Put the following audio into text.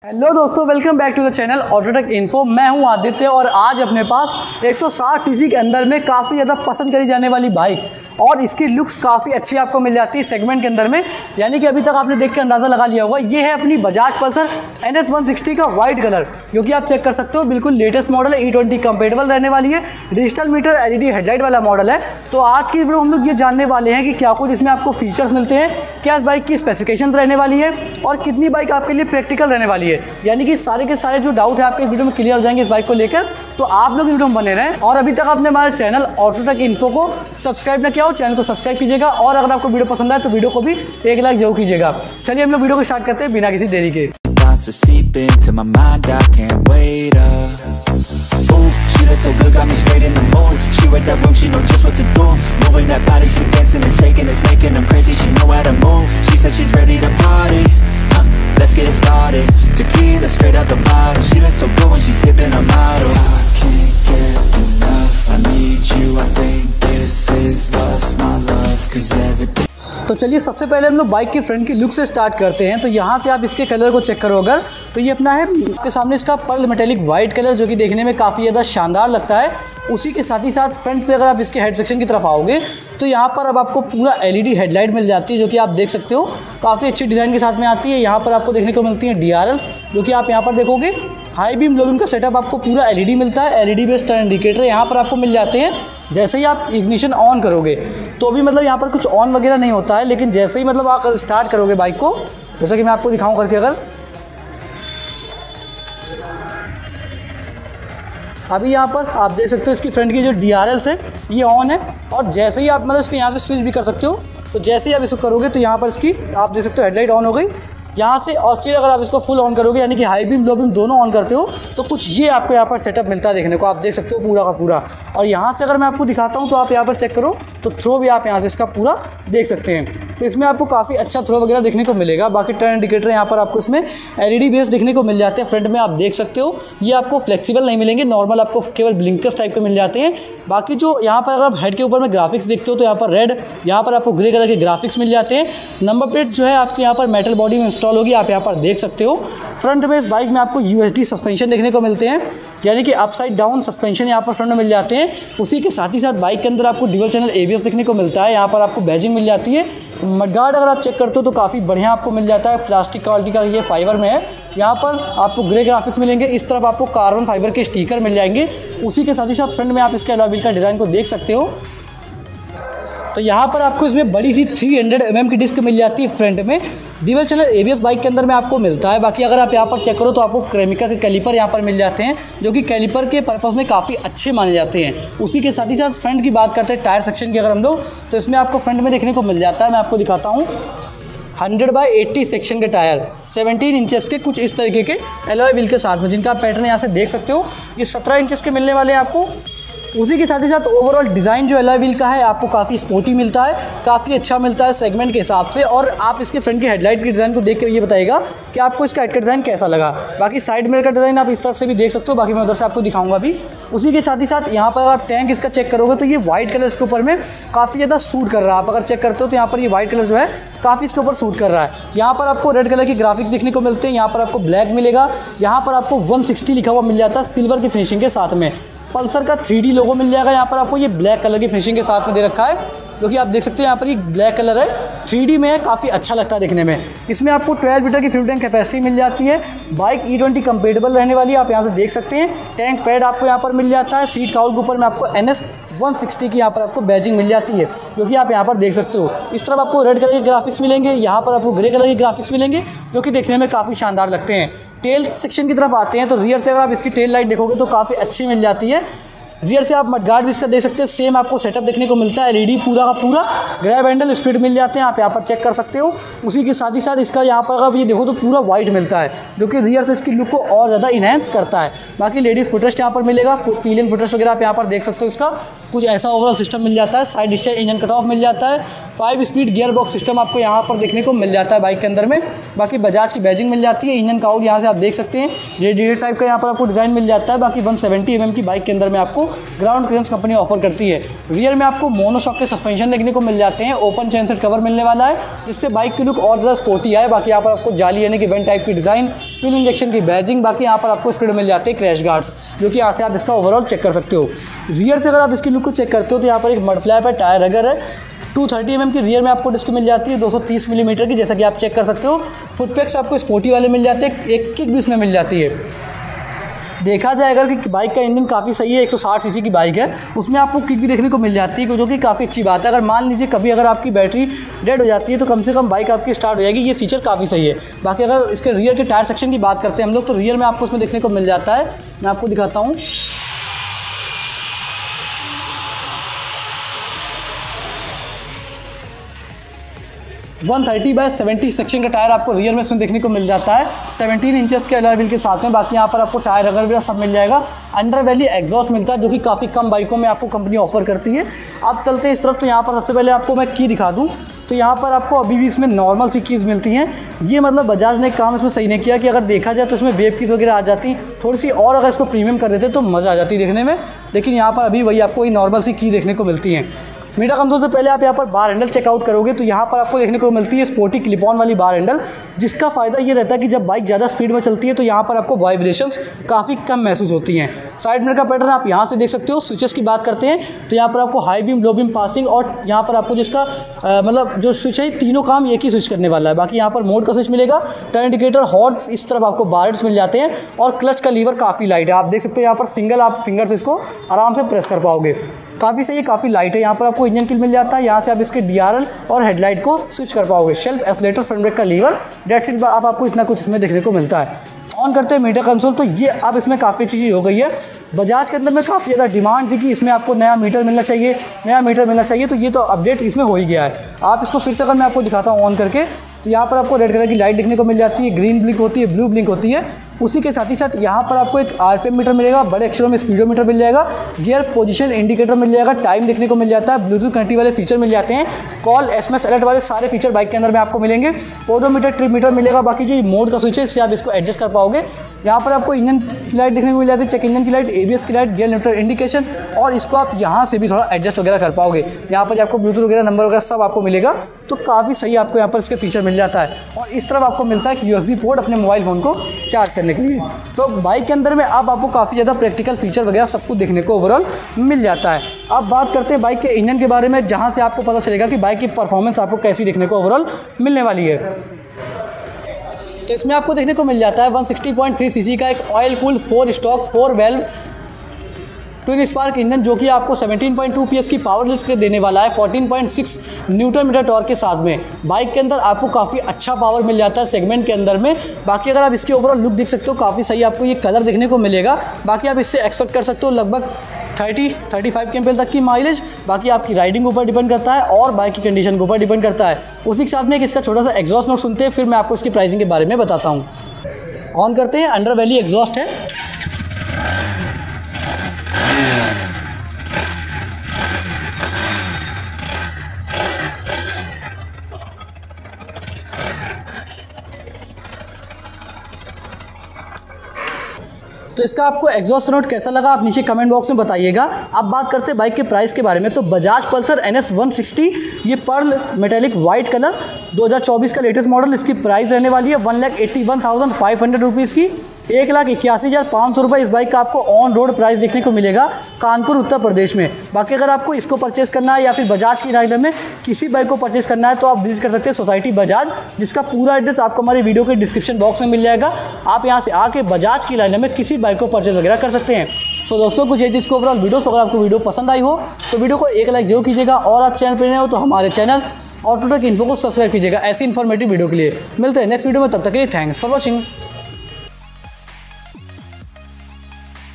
Hello दोस्तों, welcome back to the channel Autotech Info. मैं हूं आदित्य और आज अपने पास 160 सीसी के अंदर में काफ़ी ज़्यादा पसंद करी जाने वाली बाइक और इसकी लुक्स काफ़ी अच्छी आपको मिल जाती है सेगमेंट के अंदर में। यानी कि अभी तक आपने देख के अंदाज़ा लगा लिया होगा, ये है अपनी बजाज पल्सर NS 160 का वाइट कलर, जो कि आप चेक कर सकते हो। बिल्कुल लेटेस्ट मॉडल है, E20 कंपेटेबल रहने वाली है, डिजिटल मीटर LED हेडलाइट वाला मॉडल है। तो आज की वीडियो हम लोग ये जानने वाले हैं कि क्या कुछ इसमें आपको फीचर्स मिलते हैं, क्या इस बाइक की स्पेसिफिकेशन रहने वाली है और कितनी बाइक आपके लिए प्रैक्टिकल रहने वाली है। यानी कि सारे के सारे जो डाउट है आपके इस वीडियो में क्लियर हो जाएंगे इस बाइक को लेकर। तो आप लोग इस वीडियो में बने रहें और अभी तक आपने हमारे चैनल ऑटोटेक इन्फो को सब्सक्राइब ना किया हो, चैनल को सब्सक्राइब कीजिएगा और अगर आपको वीडियो पसंद आए तो वीडियो को भी एक लाइक जरूर कीजिएगा। चलिए हम लोग वीडियो को स्टार्ट करते हैं बिना किसी देरी के। She looks so good, got me straight in the mood. She read that room, she know just what to do. Moving that body, she dancing and shaking, it's making them crazy, she know how to move. She said she's ready to party, let's get it started. Tequila straight out the bottle, she looks so good when she's sipping a model. I can't get enough, I need you, I think this is lust, not love, cause everything. तो चलिए सबसे पहले हम लोग bike के front की look से start करते हैं। तो यहाँ से आप इसके कलर को चेक करो अगर, तो ये अपना है आपके सामने इसका पर्ल मेटेलिक वाइट कलर, जो कि देखने में काफ़ी ज़्यादा शानदार लगता है। उसी के साथ ही साथ फ्रंट से अगर आप इसके हेड सेक्शन की तरफ आओगे तो यहाँ पर अब आपको पूरा LED हेडलाइट मिल जाती है, जो कि आप देख सकते हो काफ़ी अच्छी डिज़ाइन के साथ में आती है। यहाँ पर आपको देखने को मिलती है DRL, जो कि आप यहाँ पर देखोगे हाई बीम लो बीम का सेटअप आपको पूरा LED मिलता है। LED बेस्ड टर्न इंडिकेटर यहाँ पर आपको मिल जाते हैं। जैसे ही आप इग्निशन ऑन करोगे तो भी मतलब यहाँ पर कुछ ऑन वगैरह नहीं होता है, लेकिन जैसे ही मतलब आप स्टार्ट करोगे बाइक को, जैसा कि मैं आपको दिखाऊं करके, अगर अभी यहाँ पर आप देख सकते हो इसकी फ्रंट की जो DRLs है ये ऑन है। और जैसे ही आप मतलब इसको यहाँ से स्विच भी कर सकते हो, तो जैसे ही आप इसको करोगे तो यहाँ पर इसकी आप देख सकते हो हेडलाइट ऑन हो गई यहाँ से। और फिर अगर आप इसको फुल ऑन करोगे, यानी कि हाई बीम लो बीम दोनों ऑन करते हो, तो कुछ ये आपको यहाँ पर सेटअप मिलता है देखने को, आप देख सकते हो पूरा का पूरा। और यहाँ से अगर मैं आपको दिखाता हूँ तो आप यहाँ पर चेक करो तो थ्रो भी आप यहाँ से इसका पूरा देख सकते हैं। तो इसमें आपको काफ़ी अच्छा थ्रो वगैरह देखने को मिलेगा। बाकी टर्न इंडिकेटर यहाँ पर आपको इसमें LED बेस देखने को मिल जाते हैं फ्रंट में, आप देख सकते हो। ये आपको फ्लेक्सिबल नहीं मिलेंगे, नॉर्मल आपको केवल ब्लिंकर्स टाइप के मिल जाते हैं। बाकी जो यहाँ पर अगर आप हेड के ऊपर में ग्राफिक्स देखते हो तो यहाँ पर रेड, यहाँ पर आपको ग्रे कलर के ग्राफिक्स मिल जाते हैं। नंबर प्लेट जो है आपके यहाँ पर मेटल बॉडी में इंस्टॉल होगी, आप यहाँ पर देख सकते हो। फ्रंट में इस बाइक में आपको USD सस्पेंशन देखने को मिलते हैं, यानी कि अपसाइड डाउन सस्पेंशन यहाँ पर फ्रंट में मिल जाते हैं। उसी के साथ ही साथ बाइक के अंदर आपको ड्यूल चैनल ABS देखने को मिलता है। यहाँ पर आपको बैजिंग मिल जाती है। मडगार्ड अगर आप चेक करते हो तो काफ़ी बढ़िया आपको मिल जाता है, प्लास्टिक क्वालिटी का ये फाइबर में है। यहाँ पर आपको ग्रे ग्राफिक्स मिलेंगे, इस तरफ आपको कार्बन फाइबर के स्टिकर मिल जाएंगे। उसी के साथ ही साथ फ्रंट में आप इसके अलॉय व्हील का डिज़ाइन को देख सकते हो। तो यहाँ पर आपको इसमें बड़ी सी 300 mm की डिस्क मिल जाती है फ्रंट में। ड्यूल चैनल ABS बाइक के अंदर में आपको मिलता है। बाकी अगर आप यहाँ पर चेक करो तो आपको क्रेमिका के कैलिपर यहाँ पर मिल जाते हैं, जो कि कैलिपर के पर्पज़ में काफ़ी अच्छे माने जाते हैं। उसी के साथ ही साथ फ्रंट की बात करते हैं टायर सेक्शन की अगर हम लोग, तो इसमें आपको फ्रंट में देखने को मिल जाता है, मैं आपको दिखाता हूँ, 100/80 सेक्शन के टायर 17 इंचेस के कुछ इस तरीके के अलॉय व्हील के साथ में, जिनका आप पैटर्न यहाँ से देख सकते हो। ये 17 इंचेस के मिलने वाले हैं आपको। उसी के साथ ही साथ ओवरऑल डिज़ाइन जो अलॉय व्हील का है आपको काफ़ी स्पोर्टी मिलता है, काफ़ी अच्छा मिलता है सेगमेंट के हिसाब से। और आप इसके फ्रंट की हेडलाइट की डिज़ाइन को देख के ये बताइएगा कि आपको इसका हेड का डिज़ाइन कैसा लगा। बाकी साइड मिरर का डिज़ाइन आप इस तरफ से भी देख सकते हो, बाकी मैं उधर से आपको दिखाऊंगा भी। उसी के साथ ही साथ यहाँ पर आप टैंक इसका चेक करोगे तो ये वाइट कलर इसके ऊपर में काफ़ी ज़्यादा सूट कर रहा है। आप अगर चेक करते हो तो यहाँ पर ये वाइट कलर जो है काफ़ी इसके ऊपर सूट कर रहा है। यहाँ पर आपको रेड कलर के ग्राफिक्स देखने को मिलते हैं, यहाँ पर आपको ब्लैक मिलेगा, यहाँ पर आपको 160 लिखा हुआ मिल जाता है सिल्वर की फिनिशिंग के साथ में। पल्सर का 3D लोगो मिल जाएगा, यहाँ पर आपको ये ब्लैक कलर की फिनिशिंग के साथ में दे रखा है, जो कि आप देख सकते हो। यहाँ पर ये ब्लैक कलर है, 3D में है, काफ़ी अच्छा लगता है देखने में। इसमें आपको 12 लीटर की फ्यूल टैंक कैपेसिटी मिल जाती है। बाइक E20 कंपेटेबल रहने वाली है, आप यहाँ से देख सकते हैं। टैंक पैड आपको यहाँ पर मिल जाता है। सीट काउल के ऊपर में आपको NS 160 की यहाँ पर आपको बैजिंग मिल जाती है, जो कि आप यहाँ पर देख सकते हो। इस तरफ आपको रेड कलर के ग्राफिक्स मिलेंगे, यहाँ पर आपको ग्रे कलर के ग्राफिक्स मिलेंगे, जो कि देखने में काफ़ी शानदार लगते हैं। टेल सेक्शन की तरफ आते हैं तो रियर से अगर आप इसकी टेल लाइट देखोगे तो काफ़ी अच्छी मिल जाती है। रियर से आप मडगार्ड भी इसका देख सकते हैं, सेम आपको सेटअप देखने को मिलता है। LED पूरा का पूरा, ग्रैब हैंडल स्पीड मिल जाते हैं, आप यहाँ पर चेक कर सकते हो। उसी के साथ ही साथ इसका यहाँ पर अगर ये देखो तो पूरा वाइट मिलता है, जो कि रियर से इसकी लुक को और ज़्यादा इन्हेंस करता है। बाकी लेडीज़ फुटरेस्ट यहाँ पर मिलेगा, पिलियन फुटरेस्ट वगैरह आप यहाँ पर देख सकते हो इसका। कुछ ऐसा ओवरऑल सिस्टम मिल जाता है। Side discharge engine cut off मिल जाता है। 5 स्पीड गियर बॉक्स सिस्टम आपको यहाँ पर देखने को मिल जाता है बाइक के अंदर में। बाकी बजाज की बैजिंग मिल जाती है। इंजन का आउट यहाँ से आप देख सकते हैं, रेडिएटर टाइप का यहाँ पर आपको डिज़ाइन मिल जाता है। बाकी 170 mm की बाइक के अंदर में आपको ग्राउंड क्लियरेंस कंपनी ऑफर करती है। रियर में आपको मोनोशॉक के सस्पेंशन देखने को मिल जाते हैं। ओपन चेन सेट कवर मिलने वाला है, जिससे बाइक की लुक और ज़्यादा स्पोर्टी आए। बाकी यहाँ पर आपको जाली यानी कि वेंट टाइप की डिज़ाइन, फ्यूल इंजेक्शन की बैजिंग। बाकी यहाँ पर आपको स्पीड मिल जाते हैं क्रैश गार्ड्स, जो कि यहाँ से आप इसका ओवरऑल चेक कर सकते हो। रियर से अगर आप इसकी लुक को चेक करते हो तो यहाँ पर एक मड फ्लैप है, टायर रगर है। 230 mm की रियर में आपको डिस्क मिल जाती है, 230 मिलीमीटर की, जैसा कि आप चेक कर सकते हो। फुट पैक्स आपको स्पोर्टी वाले मिल जाते हैं, एक किक भी इसमें मिल जाती है। देखा जाए अगर कि बाइक का इंजन काफ़ी सही है, 160 सीसी की बाइक है, उसमें आपको किक भी देखने को मिल जाती है, जो कि काफ़ी अच्छी बात है। अगर मान लीजिए कभी अगर आपकी बैटरी डेड हो जाती है तो कम से कम बाइक आपकी स्टार्ट हो जाएगी। ये फीचर काफ़ी सही है। बाकी अगर इसके रियर के टायर सेक्शन की बात करते हैं हम लोग, तो रियर में आपको इसमें देखने को मिल जाता है, मैं आपको दिखाता हूँ। वन 130/70 सेक्शन का टायर आपको रियर में इसमें देखने को मिल जाता है, 17 इंचेस के अलॉय व्हील के साथ में। बाकी यहाँ पर आपको टायर रगर भी सब मिल जाएगा। अंडर वैली एग्जॉस्ट मिलता है, जो कि काफ़ी कम बाइकों में आपको कंपनी ऑफर करती है। आप चलते हैं इस तरफ, तो यहाँ पर सबसे पहले आपको मैं की दिखा दूँ, तो यहाँ पर आपको अभी भी इसमें नॉर्मल सी कीज़ मिलती हैं। ये मतलब बजाज ने काम इसमें सही नहीं किया कि अगर देखा जाए तो इसमें वेब कीज़ वगैरह आ जाती, थोड़ी सी और अगर इसको प्रीमियम कर देते तो मज़ा आ जाती देखने में। लेकिन यहाँ पर अभी वही आपको ये नॉर्मल सी की देखने को मिलती हैं। मीटर कंसोल से पहले आप यहाँ पर बार हैंडल चेकआउट करोगे तो यहाँ पर आपको देखने को मिलती है स्पोर्टी क्लिप ऑन वाली बार हैंडल, जिसका फ़ायदा ये रहता है कि जब बाइक ज़्यादा स्पीड में चलती है तो यहाँ पर आपको वाइब्रेशंस काफ़ी कम महसूस होती हैं। साइड मिरर का पैटर्न आप यहाँ से देख सकते हो। स्विचेस की बात करते हैं तो यहाँ पर आपको high beam, low beam, passing, और यहाँ पर आपको जिसका मतलब जो स्विच है तीनों काम एक ही स्विच करने वाला है। बाकी यहाँ पर मोड का स्विच मिलेगा, टर्न इंडिकेटर, हॉर्न्स, इस तरफ आपको बार्स मिल जाते हैं। और क्लच का लीवर काफ़ी लाइट है, आप देख सकते हो यहाँ पर सिंगल आप फिंगर से इसको आराम से प्रेस कर पाओगे। काफ़ी सही है, काफ़ी लाइट है। यहाँ पर आपको इंजन किल मिल जाता है, यहाँ से आप इसके DRL और हेडलाइट को स्विच कर पाओगे। शेल्फ एक्सीलरेटर, फ्रंट ब्रेक का लीवर, डेट सीट आपको इतना कुछ इसमें देखने को मिलता है। ऑन करते हैं मीटर कंसोल, तो ये अब इसमें काफ़ी अच्छी चीज़ हो गई है। बजाज के अंदर में काफ़ी ज़्यादा डिमांड थी कि इसमें आपको नया मीटर मिलना चाहिए, नया मीटर मिलना चाहिए, तो ये तो अपडेट इसमें हो ही गया है। आप इसको फिर से अगर मैं आपको दिखाता हूँ ऑन करके, तो यहाँ पर आपको रेड कलर की लाइट देखने को मिल जाती है, ग्रीन ब्लिंक होती है, ब्लू ब्लिंक होती है। उसी के साथ ही साथ यहाँ पर आपको एक RPM मीटर मिलेगा, बड़े अक्षरों में स्पीडोमीटर मिल जाएगा, गियर पोजीशन इंडिकेटर मिल जाएगा, टाइम देखने को मिल जाता है, ब्लूटूथ कनेक्टिविटी वाले फीचर मिल जाते हैं, कॉल SMS अलर्ट वाले सारे फीचर बाइक के अंदर में आपको मिलेंगे। ओडोमीटर, ट्रिप मीटर मिलेगा। बाकी जो मोड का स्विच है इससे आप इसको एडजस्ट कर पाओगे। यहाँ पर आपको इंजन की लाइट देखने को मिल जाती है, चेक इंजन की लाइट, ABS की लाइट, गियर न्यूट्रल इंडिकेशन, और इसको आप यहाँ से भी थोड़ा एडजस्ट वगैरह कर पाओगे। यहाँ पर आपको ब्लूटूथ वगैरह, नंबर वगैरह सब आपको मिलेगा, तो काफ़ी सही आपको यहाँ पर इसके फीचर मिल जाता है। और इस तरफ आपको मिलता है कि USB पोर्ट अपने मोबाइल फ़ोन को चार्ज करने के लिए। तो बाइक के अंदर में अब आपको काफ़ी ज़्यादा प्रैक्टिकल फीचर वगैरह सब कुछ देखने को ओवरऑल मिल जाता है। अब बात करते हैं बाइक के इंजन के बारे में, जहाँ से आपको पता चलेगा कि बाइक की परफॉर्मेंस आपको कैसी देखने को ओवरऑल मिलने वाली है। तो इसमें आपको देखने को मिल जाता है 160.3 सीसी का एक oil cooled 4 stock 4 valve twin spark engine, जो कि आपको 17.2 PS की पावर लिस्ट देने वाला है, 14.6 न्यूटन मीटर टॉर्क के साथ में। बाइक के अंदर आपको काफ़ी अच्छा पावर मिल जाता है सेगमेंट के अंदर में। बाकी अगर आप इसकी ओवरऑल लुक देख सकते हो, काफ़ी सही आपको ये कलर देखने को मिलेगा। बाकी आप इससे एक्सपेक्ट कर सकते हो लगभग 30-35 kmpl तक की माइलेज। बाकी आपकी राइडिंग के ऊपर डिपेंड करता है और बाइक की कंडीशन के ऊपर डिपेंड करता है। उसी के साथ में एक इसका छोटा सा एग्जॉस्ट नोट सुनते हैं, फिर मैं आपको इसकी प्राइसिंग के बारे में बताता हूँ। ऑन करते हैं, अंडर वैली एग्जॉस्ट है। तो इसका आपको एग्जॉस्ट नोट कैसा लगा आप नीचे कमेंट बॉक्स में बताइएगा। अब बात करते हैं बाइक के प्राइस के बारे में, तो बजाज पल्सर NS 160, ये पर्ल मेटेलिक वाइट कलर 2024 का लेटेस्ट मॉडल, इसकी प्राइस रहने वाली है 1,81,500 रुपीज़ की, 1,81,500 रुपये इस बाइक का आपको ऑन रोड प्राइस देखने को मिलेगा कानपुर उत्तर प्रदेश में। बाकी अगर आपको इसको परचेस करना है या फिर बजाज की राइडर में किसी बाइक को परचेस करना है तो आप विजिट कर सकते हैं सोसाइटी बजाज, जिसका पूरा एड्रेस आपको हमारी वीडियो के डिस्क्रिप्शन बॉक्स में मिल जाएगा। आप यहां से आके बजाज की राइडर में किसी बाइक को परचेस वगैरह कर सकते हैं। सो दोस्तों, कुछ ये इसको ओवरऑल वीडियो, अगर आपको वीडियो पसंद आई हो तो वीडियो को एक लाइक जरूर कीजिएगा, और आप चैनल पर नए हो तो हमारे चैनल ऑटोटेक इन्फो को सब्सक्राइब कीजिएगा ऐसी इन्फॉर्मेटिव वीडियो के लिए। मिलते हैं नेक्स्ट वीडियो में, तब तक के लिए थैंक्स फॉर वॉचिंग।